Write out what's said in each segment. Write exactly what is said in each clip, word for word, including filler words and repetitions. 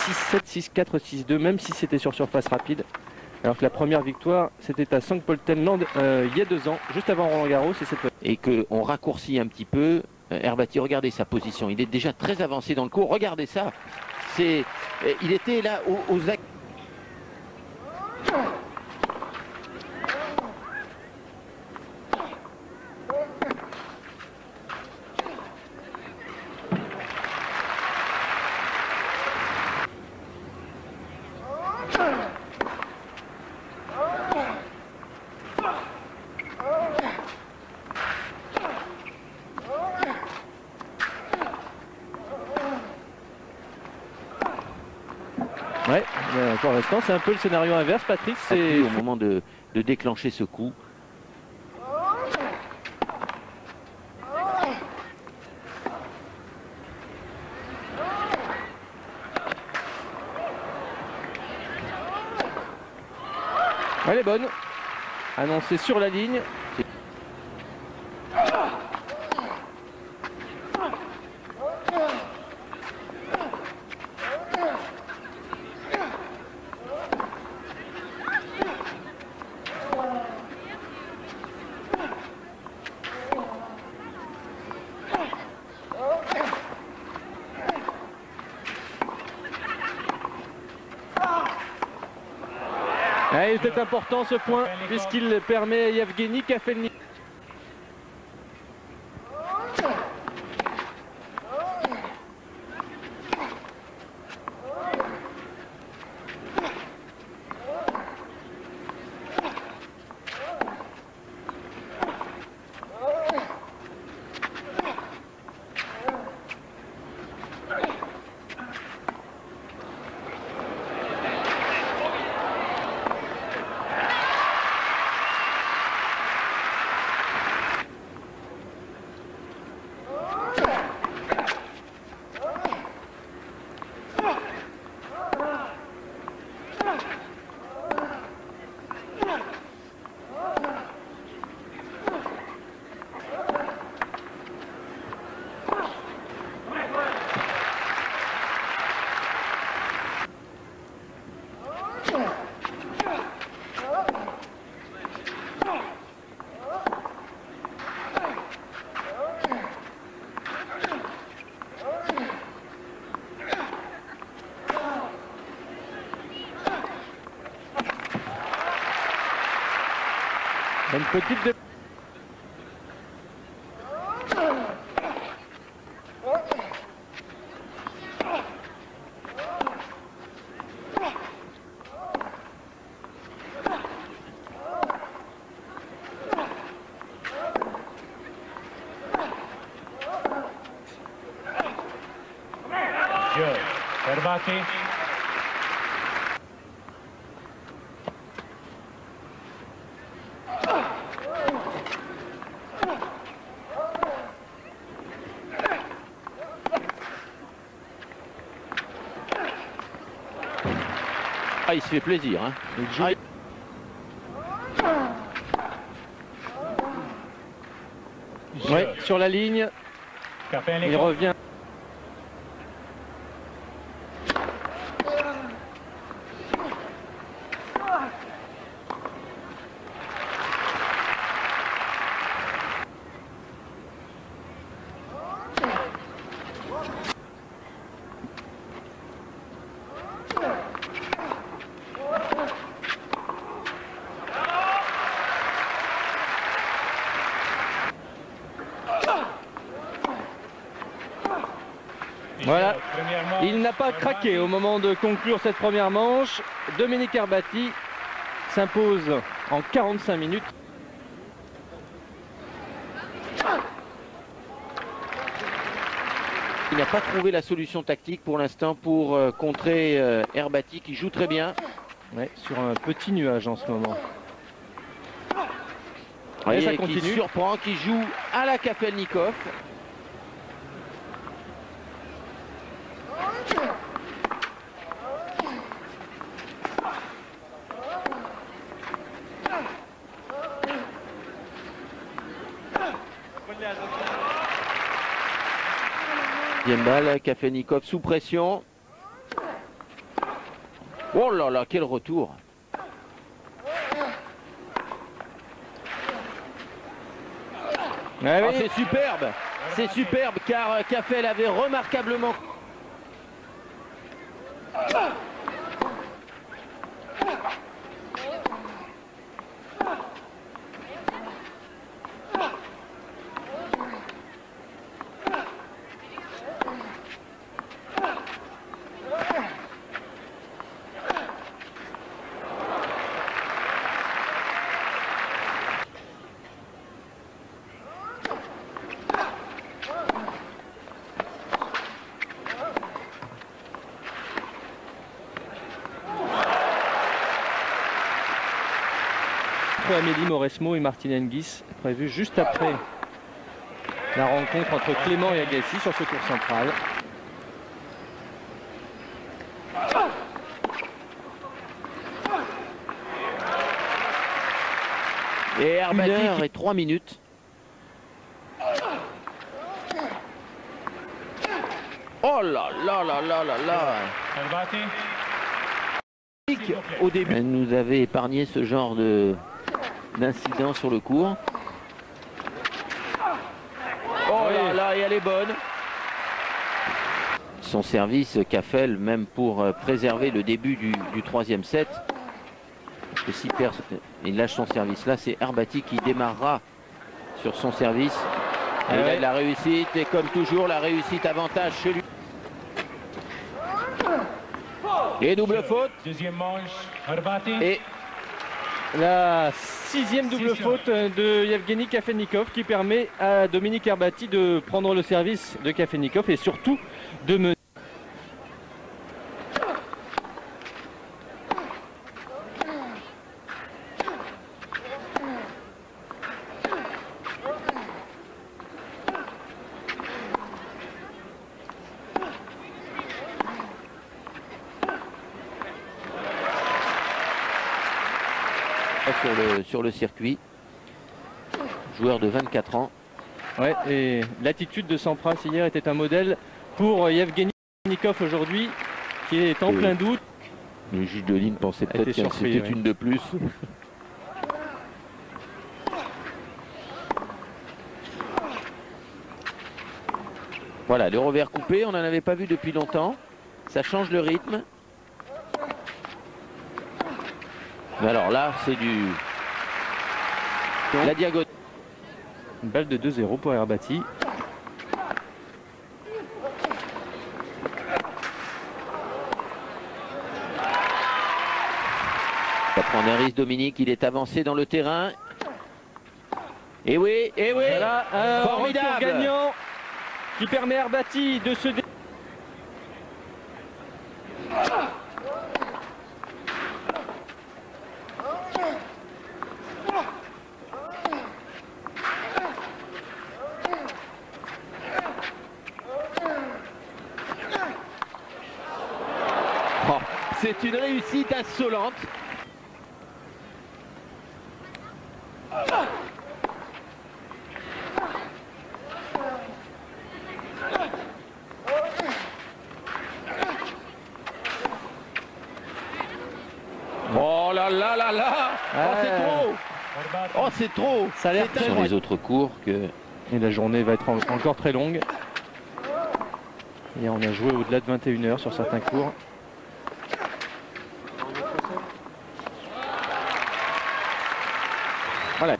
six sept, six quatre, six deux, même si c'était sur surface rapide. Alors que la première victoire, c'était à Sankt Pöltenland euh, il y a deux ans, juste avant Roland Garros. Et, cette... et qu'on raccourcit un petit peu. Herbati, regardez sa position. Il est déjà très avancé dans le cours. Regardez ça. C'est, il était là aux, aux... Ouais, pour l'instant, c'est un peu le scénario inverse, Patrice. C'est au moment de, de déclencher ce coup. Elle est bonne. Annoncée sur la ligne. Ah, il était important ce point puisqu'il permet à Yevgeny Kafelnikov. Une petite de... Jeu. Herbati. Ah, il se fait plaisir. Hein. Ah, il... Ouais, sur la ligne. Il revient. Voilà, il n'a pas craqué au moment de conclure cette première manche. Dominique Herbati s'impose en quarante-cinq minutes. Il n'a pas trouvé la solution tactique pour l'instant pour euh, contrer euh, Herbati qui joue très bien. Ouais, sur un petit nuage en ce moment. Et ça continue. Qui surprend, qui joue à la Kafelnikov. Deuxième balle, Kafelnikov sous pression. Oh là là, quel retour! Ah oui. Oh, c'est superbe, c'est superbe car Caffel avait remarquablement... Amélie Mauresmo et Martine Hingis, prévu juste après la rencontre entre Clément et Agassi sur ce court central. Et Herbati une heure et trois minutes. Oh là là là là là là. Herbati. Au début, elle nous avait épargné ce genre de d'incident sur le court. Oh là là, et elle est bonne. Son service, Caffel, même pour préserver le début du, du troisième set. Parce que si perd, il lâche son service là, c'est Herbati qui démarrera sur son service. Et il a de la réussite, et comme toujours, la réussite avantage chez lui. Et double faute. Deuxième manche, Herbati. Et la sixième double faute de Yevgeny Kafelnikov qui permet à Dominique Herbati de prendre le service de Kafelnikov et surtout de mener. Sur le, sur le circuit, joueur de vingt-quatre ans. Ouais, et l'attitude de Sampras hier était un modèle pour Yevgeny Kafelnikov aujourd'hui, qui est en et plein doute. Le juge de ligne pensait peut-être que c'était ouais. une de plus. Voilà, le revers coupé, on n'en avait pas vu depuis longtemps. Ça change le rythme. Mais alors là, c'est du... la diagonale. Une balle de deux zéro pour Herbati. Ça prend un risque, Dominique, il est avancé dans le terrain. Et oui, et oui, voilà, un formidable retour gagnant qui permet à Herbati de se... Oh, c'est une réussite insolente. Oh là là là là. Oh, c'est trop. Oh, c'est trop. Ça a l'air sur les autres cours que... Et la journée va être en encore très longue. Et on a joué au-delà de vingt et une heures sur certains cours. Voilà.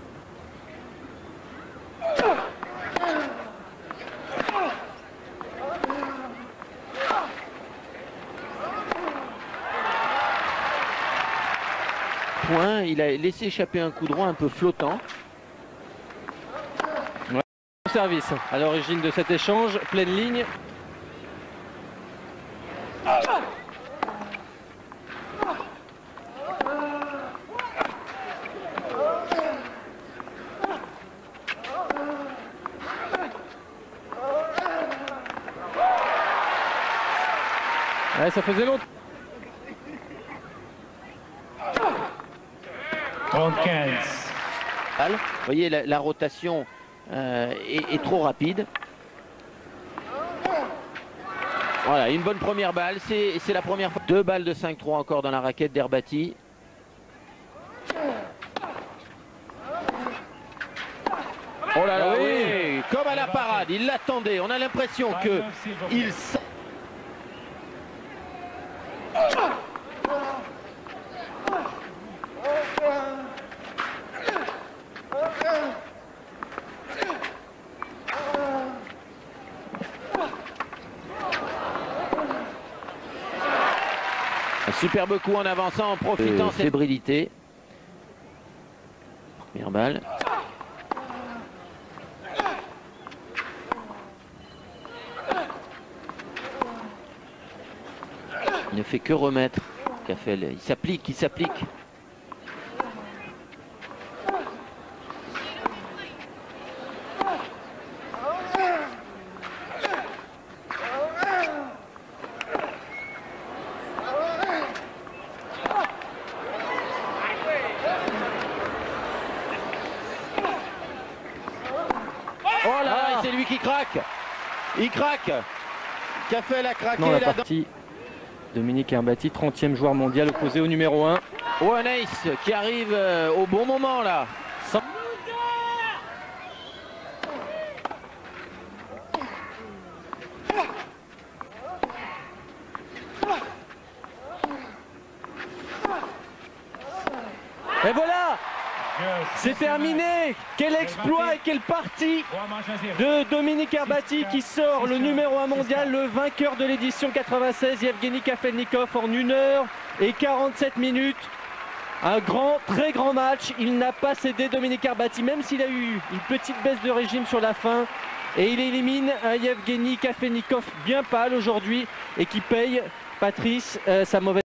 Point, il a laissé échapper un coup droit un peu flottant. Ouais. Service à l'origine de cet échange, pleine ligne. Ouais, ça faisait longtemps. trente-quinze. Vous voyez, la, la rotation euh, est, est trop rapide. Voilà, une bonne première balle, c'est la première fois. Deux balles de cinq trois encore dans la raquette d'Herbati. Oh là là, oui, oui. Comme à la parade, il l'attendait. On a l'impression que il... Un superbe coup en avançant, en profitant de cette fébrilité. Première balle. Il ne fait que remettre. Caffel, il s'applique, il s'applique. Oh là, ah. C'est lui qui craque. Il craque. Caffel a craqué. Dans la partie, Dominique Herbati, trentième joueur mondial opposé au numéro un. Oh, un ace qui arrive euh, au bon moment là. Sans... Et voilà, c'est terminé. Quel exploit et quelle partie de Dominique Herbati qui sort le numéro un mondial, le vainqueur de l'édition quatre-vingt-seize, Yevgeny Kafelnikov, en une heure et quarante-sept minutes. Un grand, très grand match. Il n'a pas cédé, Dominique Herbati, même s'il a eu une petite baisse de régime sur la fin. Et il élimine un Yevgeny Kafelnikov bien pâle aujourd'hui et qui paye, Patrice, euh, sa mauvaise